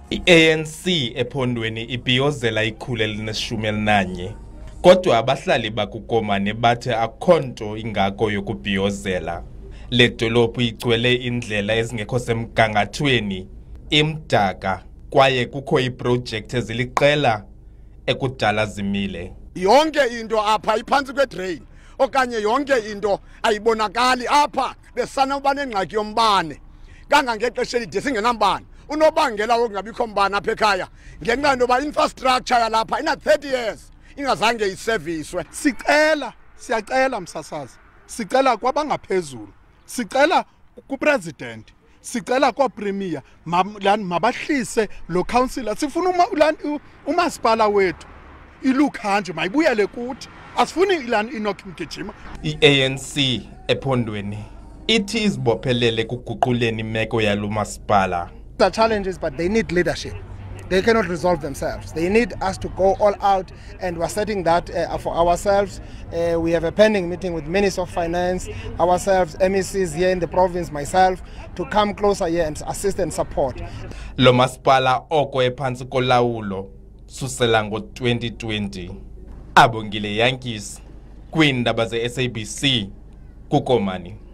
I-ANC ephondweni ibhiyozela ikhulu elinesishumi kodwa abahlali bakuKomani bathi akukho nto ingako yokubhiyozela. Le dolophu igcwele indlela ezingekho semgangathweni, imdaka kwaye kukho iprojekthi eziliqela ekudala zimile. Yonke into apha iphansi kwedrain okanye yonke into ayibonakali apha besanokuba nengxaki yombane kangangexesha elide singenambane. Unobangela wokungabikho mbane apha ekhaya ngenxa yoba infrastructure yalapha ina 30 years ingazange iserviswe. Siyacela msasazi, sicela kwabangaphezulu, sicela kupresident, sicela kwa-premier mabahlise lo councillor. Sifuna umasipala wethu ilukhanje mayibuyele kuthi, asifuni Enoch Mgijima. I-ANC ephondweni ithi izibophelele kuguquleni imeko yalo masipala. The challenges, but they need leadership. They cannot resolve themselves. They need us to go all out, and we're setting that for ourselves. We have a pending meeting with Minister of Finance, ourselves, MECs here in the province, myself, to come closer here and assist and support. Lo masipala oko ephansi kolawulo susela ngo-2020. Abongile Yankees, kwiindaba ze-SABC, kuKomani.